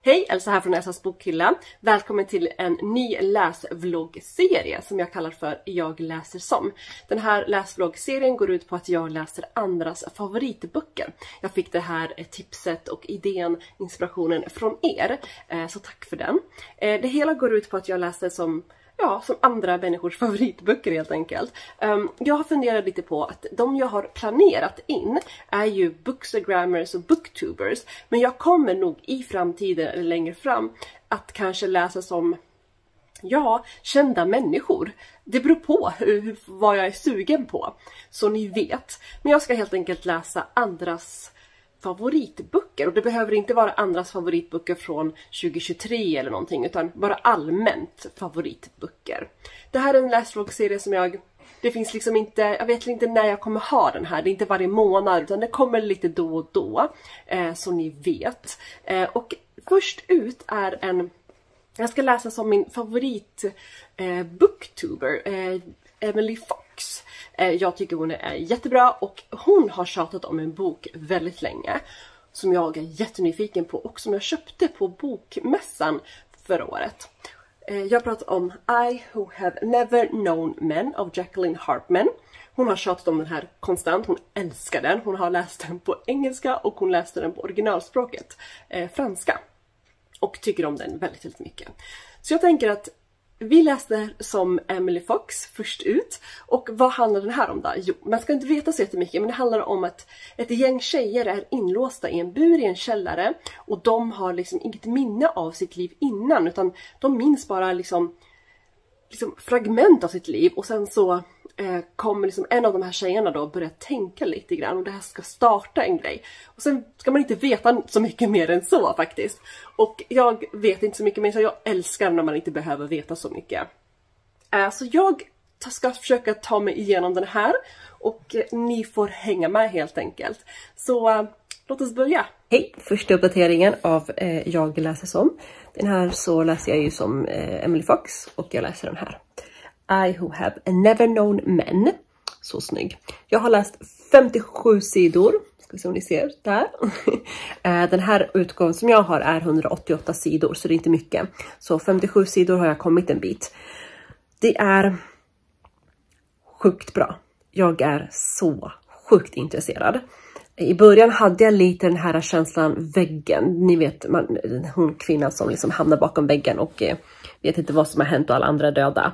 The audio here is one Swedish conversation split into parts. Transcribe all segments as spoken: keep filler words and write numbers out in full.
Hej, Elsa här från Elsas bokhylla. Välkommen till en ny läsvloggserie som jag kallar för Jag läser som. Den här läsvloggserien går ut på att jag läser andras favoritböcker. Jag fick det här tipset och idén, inspirationen från er, så tack för den. Det hela går ut på att jag läser som... Ja, som andra människors favoritböcker helt enkelt. Um, jag har funderat lite på att de jag har planerat in är ju bookstagrammers och booktubers. Men jag kommer nog i framtiden eller längre fram att kanske läsa som, ja, kända människor. Det beror på hur, vad jag är sugen på, så ni vet. Men jag ska helt enkelt läsa andras favoritböcker, och det behöver inte vara andras favoritböcker från tjugo tjugotre eller någonting, utan bara allmänt favoritböcker. Det här är en läsvloggserie som jag, det finns liksom inte, jag vet inte när jag kommer ha den här, det är inte varje månad utan det kommer lite då och då, eh, så ni vet. Eh, och först ut är en, jag ska läsa som min favorit eh, booktuber, eh, Emily Fox. Jag tycker hon är jättebra och hon har tjatat om en bok väldigt länge som jag är jättenyfiken på och som jag köpte på bokmässan förra året. Jag pratar om I Who Have Never Known Men av Jacqueline Harpman. Hon har tjatat om den här konstant, hon älskar den. Hon har läst den på engelska och hon läste den på originalspråket, eh, franska. Och tycker om den väldigt, väldigt mycket. Så jag tänker att vi läste som Emily Fox först ut. Och vad handlar den här om då? Jo, man ska inte veta så jättemycket, men det handlar om att ett gäng tjejer är inlåsta i en bur i en källare. Och de har liksom inget minne av sitt liv innan, utan de minns bara liksom, liksom fragment av sitt liv. Och sen så eh, kommer liksom en av de här tjejerna då börja tänka lite grann, och det här ska starta en grej. Och sen ska man inte veta så mycket mer än så faktiskt. Och jag vet inte så mycket mer, så jag älskar när man inte behöver veta så mycket. Uh, så jag ska försöka ta mig igenom den här, och uh, ni får hänga med helt enkelt. Så uh, låt oss börja. Hej, första uppdateringen av uh, Jag läser som. Den här så läser jag ju som uh, Emily Fox, och jag läser den här. I Who Have Never Known Men. Så snygg. Jag har läst femtiosju sidor. Ska vi se om ni ser där. Den här utgåvan som jag har är hundraåttioåtta sidor, så det är inte mycket. Så femtiosju sidor har jag kommit en bit. Det är sjukt bra. Jag är så sjukt intresserad. I början hade jag lite den här känslan väggen. Ni vet, man, hon kvinnan som liksom hamnar bakom väggen och eh, vet inte vad som har hänt och alla andra är döda.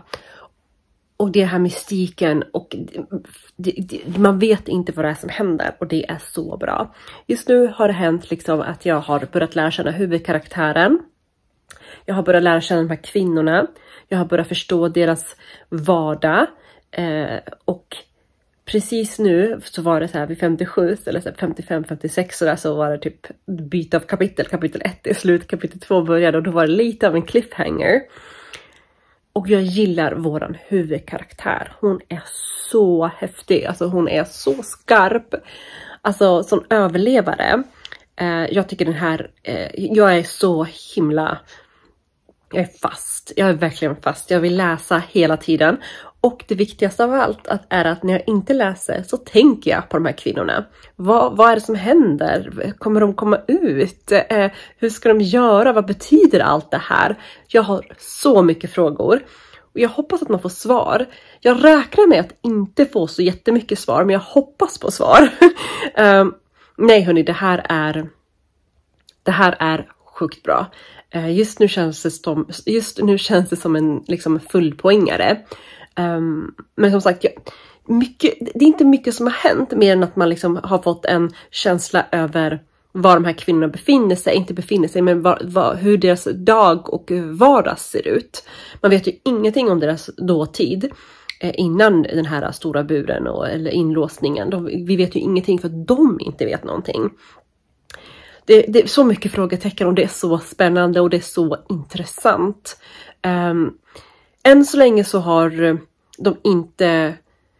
Och det här mystiken, och det, det, man vet inte vad det är som händer, och det är så bra. Just nu har det hänt liksom att jag har börjat lära känna huvudkaraktären. Jag har börjat lära känna de här kvinnorna. Jag har börjat förstå deras vardag. Eh, och precis nu så var det så här vid femtiosju eller så femtiofem femtiosex så, där, så var det typ byte av kapitel. Kapitel ett är slut, kapitel två började, och då var det lite av en cliffhanger. Och jag gillar våran huvudkaraktär. Hon är så häftig. Alltså hon är så skarp. Alltså som överlevare. Eh, jag tycker den här... Eh, jag är så himla... Jag är fast. Jag är verkligen fast. Jag vill läsa hela tiden. Och det viktigaste av allt att är att när jag inte läser så tänker jag på de här kvinnorna. Vad, vad är det som händer? Kommer de komma ut? Eh, hur ska de göra? Vad betyder allt det här? Jag har så mycket frågor. Och jag hoppas att man får svar. Jag räknar med att inte få så jättemycket svar, men jag hoppas på svar. um, nej hörni, det här är... Det här är sjukt bra. Uh, just, nu känns det som, just nu känns det som en liksom, fullpoängare. Um, men som sagt, jag, mycket, det är inte mycket som har hänt mer än att man liksom har fått en känsla över var de här kvinnorna befinner sig, inte befinner sig, men var, var, hur deras dag och vardag ser ut. Man vet ju ingenting om deras dåtid eh, innan den här stora buren och, eller inlåsningen. De, vi vet ju ingenting för att de inte vet någonting. Det, det är så mycket frågetecken, och det är så spännande och det är så intressant. Um, än så länge så har de inte...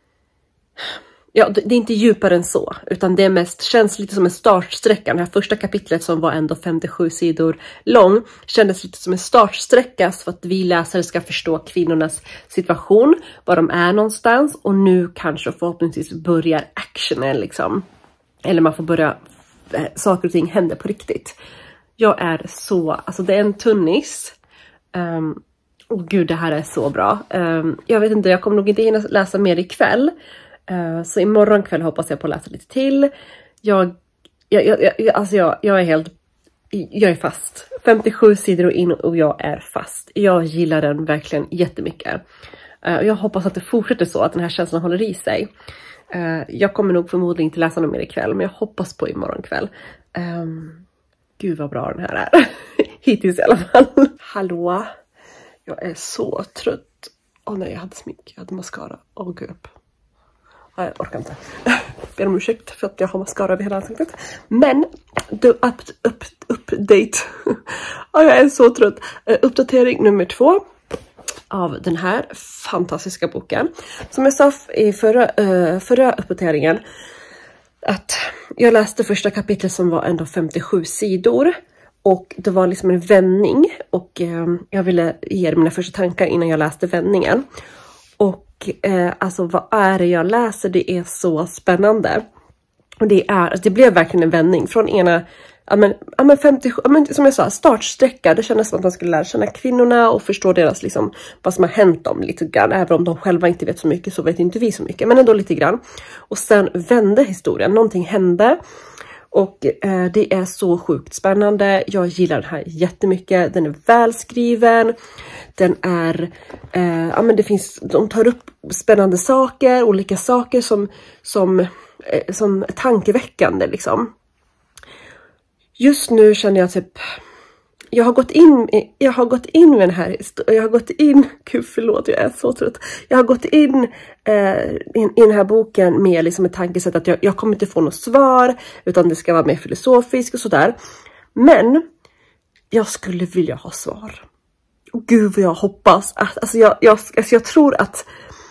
Ja, det är inte djupare än så, utan det är mest, känns lite som en startsträcka. Det här första kapitlet som var ändå femtiosju sidor lång kändes lite som en startsträcka för att vi läsare ska förstå kvinnornas situation, var de är någonstans, och nu kanske förhoppningsvis börjar actionen liksom. Eller man får börja, saker och ting händer på riktigt. Jag är så, alltså det är en tunnis. Um, oh gud, det här är så bra. Um, jag vet inte, jag kommer nog inte hinna läsa mer ikväll. Uh, så imorgon kväll hoppas jag på att läsa lite till. Jag, jag, jag, jag, alltså jag, jag är helt, jag är fast. femtiosju sidor och in och jag är fast. Jag gillar den verkligen jättemycket. Uh, jag hoppas att det fortsätter så, att den här känslan håller i sig. Uh, jag kommer nog förmodligen inte läsa något mer ikväll, men jag hoppas på imorgon kväll. Um, gud vad bra den här är. Hittills i alla fall. Hallå. Jag är så trött. Åh oh, nej, jag hade smink. Jag hade mascara. Åh oh, gud. Nej, jag orkar inte. Jag ber om ursäkt för att jag har mascara över hela ansiktet. Men, the up, up, update. Oh, jag är så trött. Uh, uppdatering nummer två. Av den här fantastiska boken. Som jag sa i förra, uh, förra uppdateringen. Att jag läste första kapitlet som var ändå femtiosju sidor. Och det var liksom en vändning. Och eh, jag ville ge er mina första tankar innan jag läste vändningen. Och eh, alltså vad är det jag läser? Det är så spännande. Och det är, alltså, det blev verkligen en vändning. Från ena, ja men, ja, men femtiosju, ja, men, som jag sa, startsträcka. Det kändes som att man skulle lära känna kvinnorna. Och förstå deras, liksom, vad som har hänt dem lite grann. Även om de själva inte vet så mycket så vet inte vi så mycket. Men ändå lite grann. Och sen vände historien. Någonting hände. Och eh, det är så sjukt spännande. Jag gillar den här jättemycket. Den är välskriven. Den är, eh, ja men det finns, de tar upp spännande saker. Olika saker som, som, eh, som är tankeväckande liksom. Just nu känner jag typ, jag har gått in, jag har gått in med den här, jag har gått in, gud förlåt jag är så trött. Jag har gått in eh, in, i den här boken med liksom ett tankesätt att jag, jag kommer inte få något svar. Utan det ska vara mer filosofiskt och sådär. Men jag skulle vilja ha svar. Och gud vad jag hoppas. Att, alltså, jag, jag, alltså jag tror att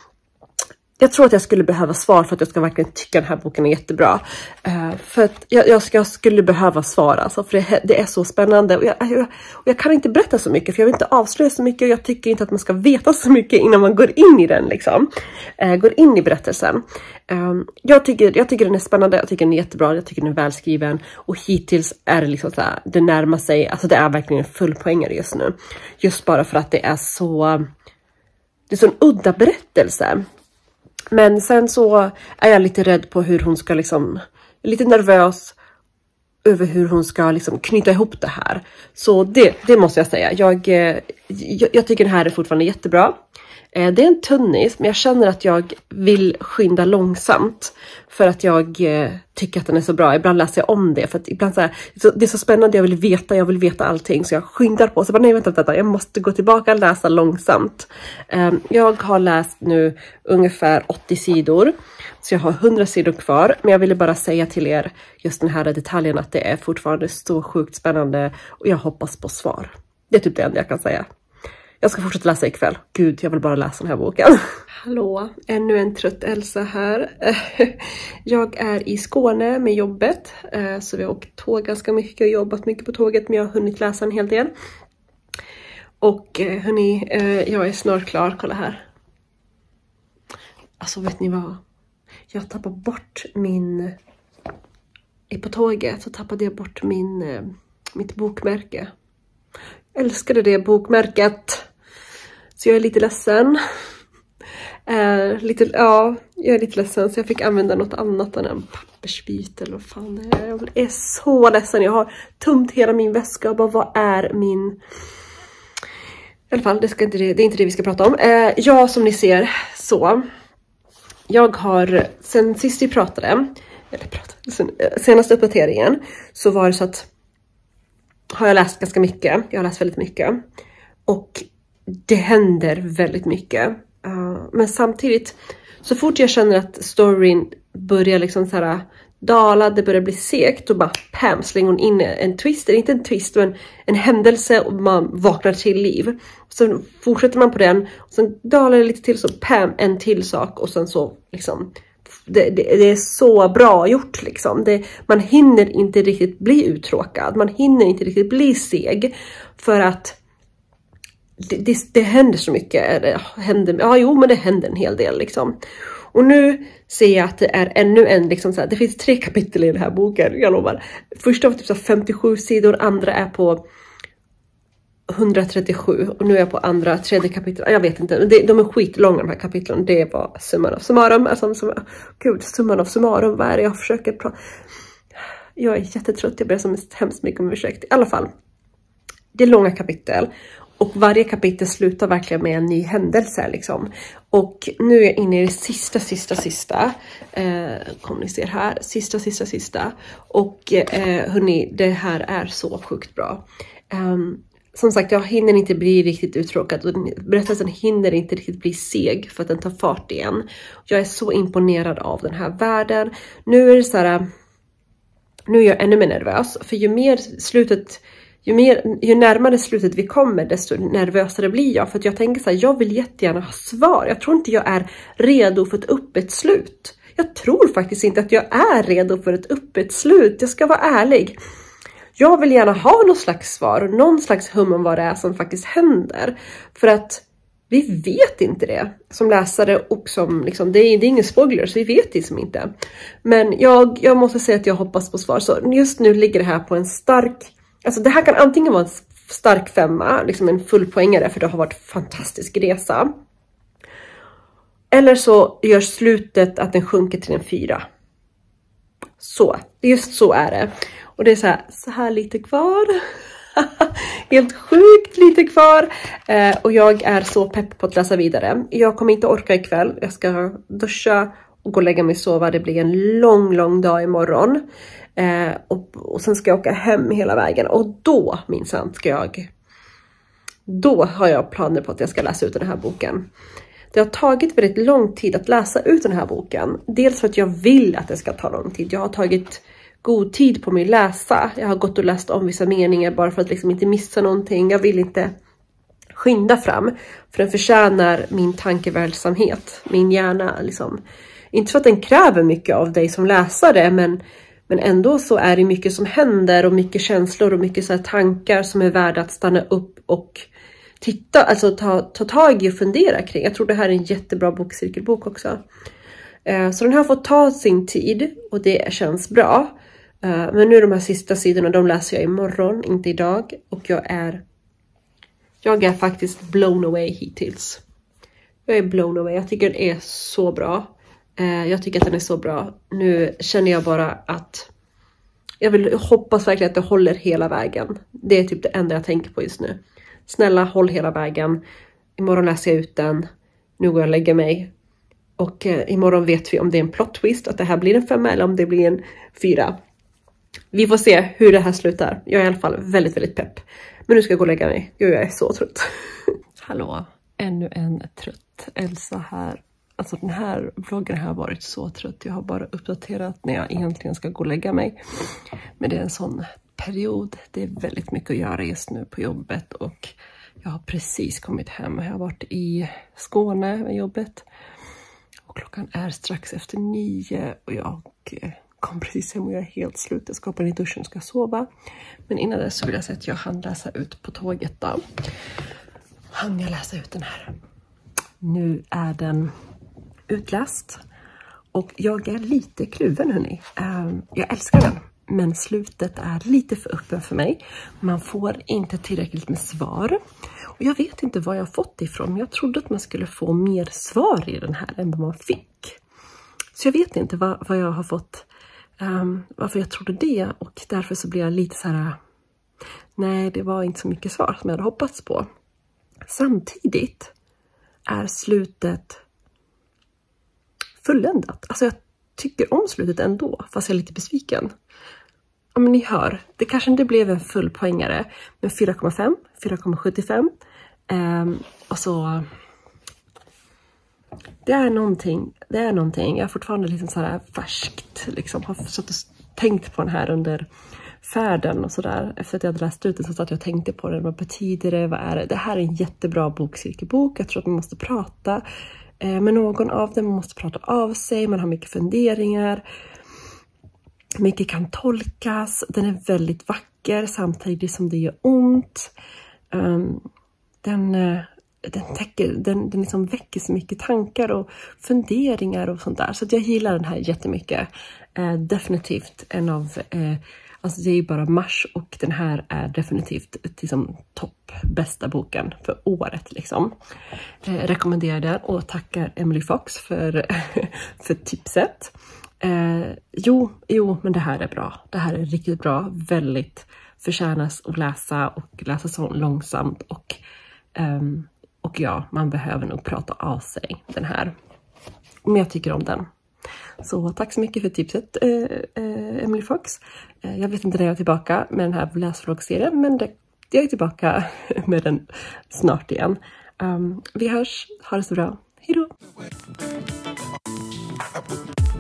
Jag tror att jag skulle behöva svar för att jag ska verkligen tycka den här boken är jättebra. Uh, för att jag, jag, ska, jag skulle behöva svar alltså, för det, det är så spännande. Och jag, jag, och jag kan inte berätta så mycket för jag vill inte avslöja så mycket. Och jag tycker inte att man ska veta så mycket innan man går in i den liksom. Uh, går in i berättelsen. Um, jag, tycker, jag tycker den är spännande, jag tycker den är jättebra, jag tycker den är välskriven. Och hittills är det liksom så här, det närmar sig, alltså det är verkligen en fullpoängare just nu. Just bara för att det är så, det är så en udda berättelse. Men sen så är jag lite rädd på hur hon ska liksom, lite nervös över hur hon ska liksom knyta ihop det här. Så det, det måste jag säga. Jag, jag, jag tycker den här är fortfarande jättebra. Det är en tunnis, men jag känner att jag vill skynda långsamt. För att jag tycker att den är så bra. Ibland läser jag om det. För att ibland så här, det är så spännande, jag vill veta, jag vill veta allting. Så jag skyndar på. Så bara, nej vänta, vänta, jag måste gå tillbaka och läsa långsamt. Jag har läst nu ungefär åttio sidor. Så jag har hundra sidor kvar. Men jag ville bara säga till er just den här detaljen att det är fortfarande så sjukt spännande. Och jag hoppas på svar. Det är typ det enda jag kan säga. Jag ska fortsätta läsa ikväll. Gud, jag vill bara läsa den här boken. Hallå, ännu en trött Elsa här. Jag är i Skåne med jobbet. Så vi har åkt tåg ganska mycket och jobbat mycket på tåget. Men jag har hunnit läsa en hel del. Och hörni, jag är snart klar. Kolla här. Alltså vet ni vad? Jag tappade bort min... På tåget så tappade jag bort min, mitt bokmärke. Jag älskade det bokmärket. Så jag är lite ledsen. Uh, lite, ja, jag är lite ledsen. Så jag fick använda något annat än en pappersbit. Eller vad fan det är. Jag är så ledsen. Jag har tömt hela min väska. Och bara, vad är min... I alla fall, det, ska inte, det är inte det vi ska prata om. Uh, ja, som ni ser så. Jag har, sen sist vi pratade. Eller pratade, sen, senaste uppdateringen. Så var det så att... Har jag läst ganska mycket. Jag har läst väldigt mycket. Och det händer väldigt mycket. Uh, men samtidigt. Så fort jag känner att storyn börjar liksom så här dala. Det börjar bli segt. Och bara pam slänger hon in en twist. Eller inte en twist men en händelse. Och man vaknar till liv. Så fortsätter man på den. Och sen dalar det lite till. Så pam en till sak. Och sen så liksom... Det, det, det är så bra gjort liksom. Det, man hinner inte riktigt bli uttråkad. Man hinner inte riktigt bli seg. För att det, det, det händer så mycket. Det händer, ja jo men det händer en hel del liksom. Och nu ser jag att det är ännu en, liksom så här, det finns tre kapitel i den här boken, jag lovar. Första var typ så femtiosju sidor, andra är på hundratrettiosju och nu är jag på andra, tredje kapitlet. Jag vet inte, de, de är skitlånga de här kapitlen. Det var summan av summarum. Alltså, som, gud, summan av summarum, vad är det jag försöker prata? Jag är jättetrött, jag ber så hemskt mycket om ursäkt. I alla fall, det är långa kapitel. Och varje kapitel slutar verkligen med en ny händelse liksom. Och nu är jag inne i det sista, sista, sista. Eh, kom ni ser här. Sista, sista, sista. Och eh, hörni, det här är så sjukt bra. Um, Som sagt, jag hinner inte bli riktigt uttråkad och berättelsen hinner inte riktigt bli seg för att den tar fart igen. Jag är så imponerad av den här världen. Nu är det så här, nu är jag ännu mer nervös, för ju mer slutet, ju mer, ju närmare slutet vi kommer, desto nervösare blir jag. För att jag tänker så här, jag vill jättegärna ha svar. Jag tror inte jag är redo för ett öppet slut. Jag tror faktiskt inte att jag är redo för ett öppet slut. Jag ska vara ärlig. Jag vill gärna ha någon slags svar och någon slags hum om vad det är som faktiskt händer. För att vi vet inte det som läsare och som liksom, det är, det är ingen spoiler så vi vet det som inte. Men jag, jag måste säga att jag hoppas på svar. Så just nu ligger det här på en stark, alltså det här kan antingen vara en stark femma, liksom en full poängare för det har varit en fantastisk resa. Eller så gör slutet att den sjunker till en fyra. Så, just så är det. Och det är så här, så här lite kvar. Helt sjukt lite kvar. Eh, och jag är så pepp på att läsa vidare. Jag kommer inte orka ikväll. Jag ska duscha och gå och lägga mig och sova. Det blir en lång, lång dag imorgon. Eh, och, och sen ska jag åka hem hela vägen. Och då, minsann, ska jag... Då har jag planer på att jag ska läsa ut den här boken. Det har tagit väldigt lång tid att läsa ut den här boken. Dels för att jag vill att det ska ta lång tid. Jag har tagit god tid på mig att läsa. Jag har gått och läst om vissa meningar bara för att liksom inte missa någonting. Jag vill inte skynda fram. För den förtjänar min tankeverksamhet. Min hjärna liksom. Inte för att den kräver mycket av dig som läsare. Men, men ändå så är det mycket som händer. Och mycket känslor och mycket så här tankar som är värda att stanna upp och titta. Alltså ta, ta tag i och fundera kring. Jag tror det här är en jättebra bokcirkelbok också. Så den har fått ta sin tid och det känns bra. Men nu de här sista sidorna, de läser jag imorgon, inte idag. Och jag är, jag är faktiskt blown away hittills. Jag är blown away, jag tycker den är så bra. Jag tycker att den är så bra. Nu känner jag bara att jag vill hoppas verkligen att det håller hela vägen. Det är typ det enda jag tänker på just nu. Snälla, håll hela vägen. Imorgon läser jag ut den. Nu går jag och lägger mig. Och eh, imorgon vet vi om det är en plot twist. Att det här blir en femma eller om det blir en fyra. Vi får se hur det här slutar. Jag är i alla fall väldigt, väldigt pepp. Men nu ska jag gå och lägga mig. Gud, jag är så trött. Hallå, ännu en trött Elsa här. Alltså den här vloggen har varit så trött. Jag har bara uppdaterat när jag egentligen ska gå och lägga mig. Men det är en sån period. Det är väldigt mycket att göra just nu på jobbet. Och jag har precis kommit hem. Jag har varit i Skåne med jobbet. Och klockan är strax efter nio. Och jag kom precis hem och jag är helt slut. Jag ska hoppa in i duschen och ska sova. Men innan det så vill jag säga att jag hann läsa ut på tåget då. Hann jag läsa ut den här. Nu är den utläst. Och jag är lite kluven hörni. Jag älskar den. Men slutet är lite för öppen för mig. Man får inte tillräckligt med svar. Och jag vet inte vad jag har fått ifrån. Men jag trodde att man skulle få mer svar i den här än vad man fick. Så jag vet inte vad, vad jag har fått. Um, varför jag trodde det. Och därför så blir jag lite så här. Nej, det var inte så mycket svar som jag hade hoppats på. Samtidigt är slutet fulländat. Alltså jag tycker om slutet ändå. Fast jag är lite besviken. Ja, men ni hör, det kanske inte blev en full poängare, men fyra komma fem, fyra komma sjuttiofem. Um, och så det är någonting, det är någonting. Jag är fortfarande liksom så här färskt, liksom har satt och tänkt på den här under färden och sådär. Efter att jag hade läst ut det så satt jag och tänkte på det. Vad betyder det? Vad är det? Det här är en jättebra bokcirkelbok. Jag tror att man måste prata eh, med någon av dem. Man måste prata av sig. Man har mycket funderingar. Mycket kan tolkas. Den är väldigt vacker samtidigt som det gör ont. Um, den, uh, den, täcker, den, den liksom väcker så mycket tankar och funderingar och sånt där. Så att jag gillar den här jättemycket. Eh, definitivt en av, eh, alltså det är ju bara mars och den här är definitivt liksom topp bästa boken för året liksom. Eh, rekommenderar den och tackar Emily Fox för, för tipset. Eh, jo, jo, men det här är bra. Det här är riktigt bra. Väldigt förtjänas att läsa och läsa så långsamt och um, och ja, man behöver nog prata av sig den här. Men jag tycker om den. Så tack så mycket för tipset eh, eh, Emily Fox. Eh, jag vet inte när jag är tillbaka med den här läsvloggserien, men det, jag är tillbaka med den snart igen. Um, vi hörs, ha det så bra. Hej då!